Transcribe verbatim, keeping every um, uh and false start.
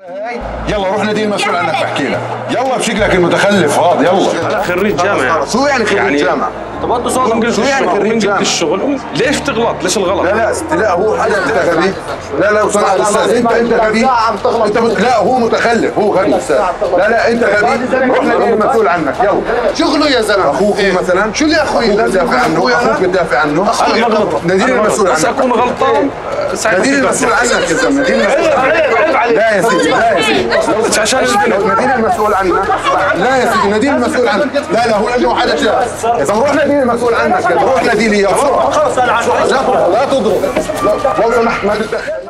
يلا روح نادي المسؤول عنك بحكي لك. يلا بشكلك المتخلف هذا يلا. انا خريج جامعه. شو يعني خريج يعني جامعه؟ طب انت صار شو يعني خريج جامعه؟ الشغل ليش تغلط؟ ليش الغلط؟ لا لا لا هو حدا انت غبي. لا لا وصنع الاستاذ انت انت غبي. انت مت... لا هو متخلف هو غبي استاذ. لا لا انت غبي روح نادي المسؤول عنك يلا. شغله يا زلمه. اخوك مثلا شو اللي اخوي؟ اخوك بتدافع عنه اخوك بتدافع عنه. انا ما غلط. نادي المسؤول عنك. بس اكون غلطان نادي المسؤول عنك يا زلمه. نادي المسؤول عنك. لا يا سيدي لا يا سيدي عشان نادي المسؤول عنك. لا يا سيدي نادي المسؤول عنك. لا لا هو لانه حدا شاف. اذا روح نادي المسؤول عنك روح نادي لي اياه بسرعه. خلص انا لا تضرب لو سمحت ما تتدخل.